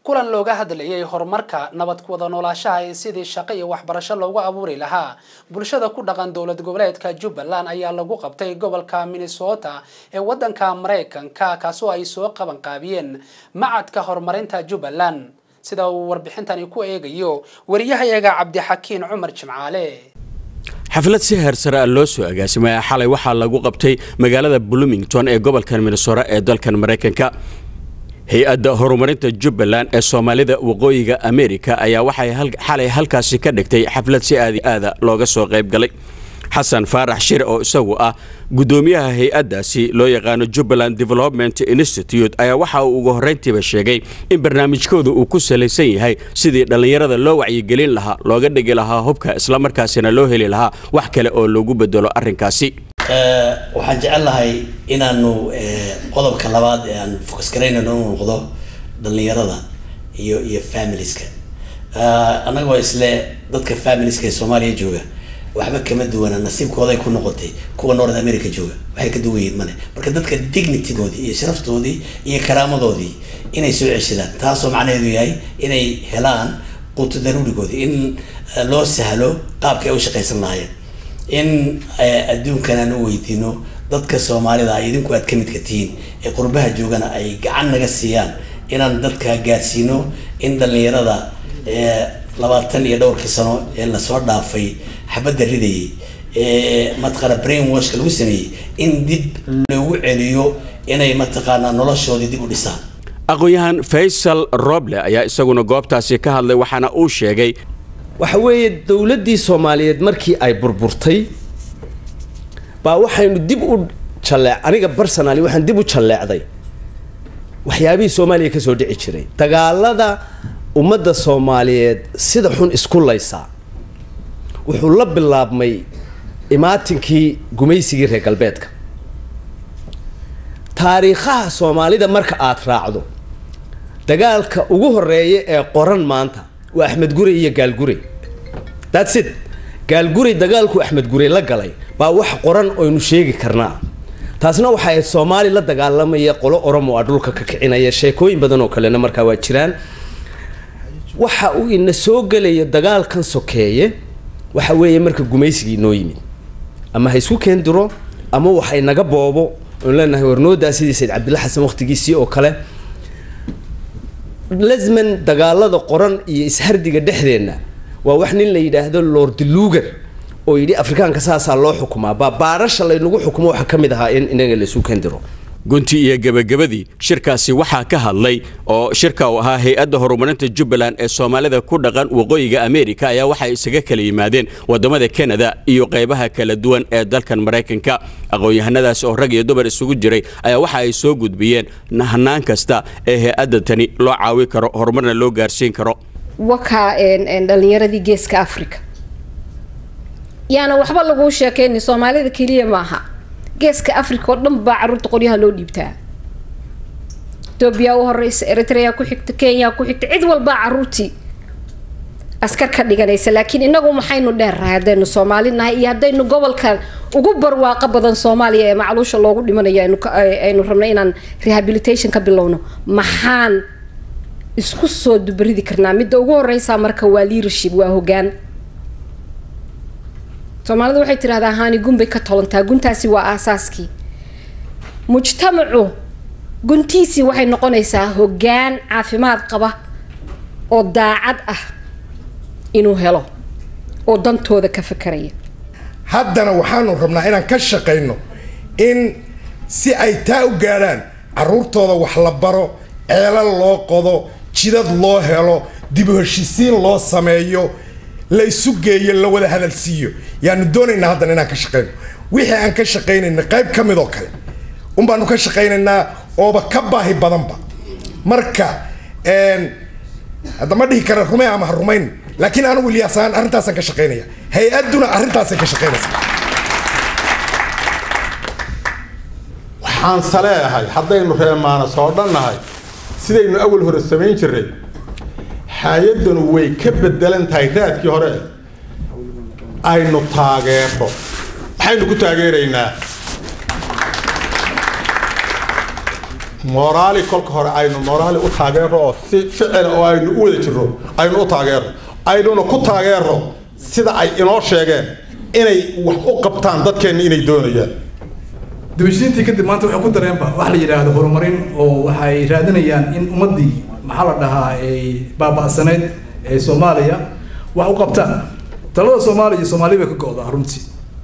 kulan looga hadlayay horumarka nabad ku wada noolaanshaha ee sidii shaqo iyo waxbarasho loogu abuuri lahaa bulshada ku dhaqan dowlad goboleedka Jubbaland ayaa lagu qabtay gobolka Minnesota ee wadanka Mareykanka kaasoo ay soo qaban qaabiyeen macadka horumarinta Jubbaland sida uu warbixintani ku eegayo wariyahayaga Cabdixakiin Cumar Jimcaale. xaflad si heersare loo soo agaasimay xalay waxa lagu qabtay magaalada Bloomington ee gobolka Minnesota ee dalkan Mareykanka. hay-adda horumarinta Jubbaland ee Soomaalida waqooyiga Amerika ayaa waxay xalay halkaasi ka dhigtay xaflad si aad looga soo qayb galay. xasan faarax shir oo isagu ah gudoomiyaha hay-addaasi loo yaqaan Jubbaland Development Institute ayaa waxa uu ugu horeyntiiba sheegay in barnaamijkoodu uu ku saleysan yahay sidii dhalinyarada loo wacyigelin lahaa looga dhigi lahaa hubka isla markaasina loo heli lahaa wax kale oo lagu bedelo arrinkaasi. waxaan jecelahay inaanu qodobka labaad ee aan focus gareynayno inuu noqdo dhalinyarada iyo familieska anagoo isle dadka familieska ee Soomaaliya jooga waxba kama duwana nasiibkooda ay ku noqotay kuwa North America jooga waxay ka duwan yihiin mane marka dadka dignitygoodii iyo sharaftoodii iyo karaamadoodii inay soo ceshadaan taasoo macnaheedu yahay inay helaan quuto daruurigoodii in loo sahlo qaabka ay u shaqaysan lahaayeen in adduunkan aan u weydiino dadka Soomaalida ay idinku aad ka mid ka tihiin ee qurbaha joogana ay gacan naga siiyaan inaan dadka gaarsiino in dhalinyarada 20 iyo dhowrkii sano ee la soo dhaafay xabada ridayay matqara brainwash lagu sameeyay in dib loogu celiyo inay matqaana noloshoodii dib u dhisaan. aqoonyahan Faisal Roble ayaa isaguna goobtaasi ka hadlay waxaana uu sheegay waxa weeye dawladii Soomaaliyeed markii ay burburtay baa waxaynu dib u aniga personally waxaan dib u jaleecday waxyaabihii Soomaaliya ka soo dhici jiray dagaalada ummadda Soomaaliyeed sida xun isku laysa wuxuu la bilaabmay imaatinkii gumaysigii reer galbeedka taariikhaha Soomaalida marka aad raacdo dagaalka ugu horeeya ee qoran maanta waa Axmed Gurey iyo Gaal Gurey. That's it. Gaal Gurey dagaalku Axmed Gurey la galay baa wax qoran oo inu sheegi karnaa taasna waxa ay Soomaali la dagaalamaya qolo Oromo ah dhulka ka kicinaya sheekooyin badan oo kale markaa waa jiraan waxa uu ina soo galay dagaalkan sokeeye waxa weeye marka gumaysigii noo yimid ama hay isku keendiro ama waxay naga boobo oo leenahay warnooda sidii Said Cabdillah Xasan waqtigiisii oo kale lazman dagaalada qoran iyo ishardiga dhexdeena waa wax nin la yiraahdo Lord Lugar oo yiri Afrikaanka saasa loo xukumaa baarasha la inagu xukumo waxa kamid ahaa in inaga la isku keendiro gunti iyo gabagabadii shirkaasi waxa ka hadlay oo shirka uu ahaa hay-adda horumarinta Jubbaland ee Soomaalida ku dhaqan waqooyiga Amerika ayaa waxa isaga kala yimaadeen wadamada Canada iyo qaybaha kala duwan ee dalkan Mareykanka aqoonyahanadaas oo rag iyo dumar isugu jiray ayaa waxa ay soo gudbiyeen hanaan kasta ee hay-adda tani loo caawi karo horumarna loo gaarsiin karo waka dhalinyaradii geeska Afrika yaana waxba lagu sheekeynay Soomaalida kaliya maaha geeska Afrika oo dhan baa carruurta qoryaha loo dhiibtaa Ethiopia oo horeysa Eritrea ku xigta Kenya ku xigta cid walba carruurtii askar ka dhiganaysa laakiin inagu maxaynu dheerahay hadaynu Soomaalinahay iyo hadaynu gobolkan ugu barwaaqo badan Soomaaliya ee macluusha loogu dhimanayo aynu rabnay inaan rehabilitation ka bilowno maxaan isku soo dubridi karnaa midda ugu horeysa marka waa leadership waa hoggaan Soomaalida waxay tiraahdaa haani gunbay ka tolantaa guntaasi waa aasaaskii mujtamacu guntiisi waxay noqonaysaa hoggaan caafimaad qaba oo daacad ah inuu helo oo dantooda ka fakaraya haddana waxaanu rabnaa inaan ka shaqeyno in si ay taa u gaaraan carruurtooda wax la baro ceelal loo qodo jidad loo helo dib u heshiisiin loo sameeyo la isu geeyo la wada hadal siiyo yaanu doonaynaa haddana inaan ka shaqeyno wixii aan ka shaqeynayna qayb ka mid oo kale baanu ka shaqeynaynaa ooba ka baahi badanba marka hadda ma dhihi kara rumey ama ha rumayn laakiin anigu Ilyasaan arrintaasaan ka shaqeynaya hay-adduna arrintaasay ka shaqeynaysa waxaan saleeyahay haddaynu reemaana soo dhannahay sidaynu awal hore samayn jiray hay-addanu way ka bedelan tahay raadkii hore aynu taageero maxaynu ku taageeraynaa moraali kolka hore aynu moraali u taageero oo si ficil oo aynu u wada jirro aynu u taageero aynuna ku taageero sida ay inoo sheegeen inay wax u qabtaan dadkeenna inay doonayaan dibashiintii kadib maanta waxay ku dareenba wax la yidhaahdo horumarin oo waxay raadinayaan in ummaddii maxaa la dhahaa ay baaba'saneyd ee Soomaaliya wax u qabtaan talada Soomaaliya Soomaaliya ka go'da runtii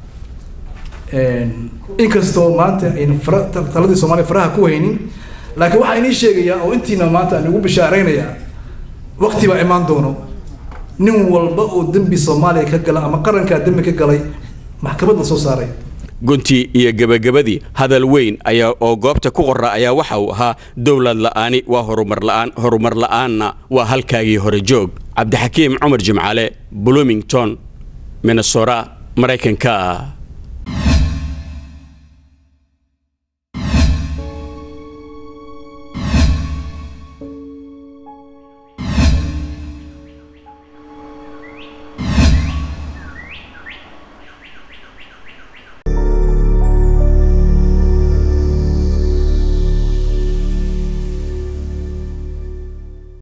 inkastoo maanta aynu taladii Soomaaliya faraha ku haynin laakiin waxa inii sheegaya oo intiina maanta aan ugu bishaaraynaya waqti baa imaan doono nin walba oo dambi Soomaaliya ka gala ama qaranka dambi ka galay maxkamadda soo saaray gunti iyo gabagabadii hadal weyn ayaa oo goobta ku qorra ayaa waxa uu ahaa dawlad la'aani waa horumar la'aanna waa halkaagii hore joog cabdixakiim cumar jimcaale Bloomington Minnesota Mareykanka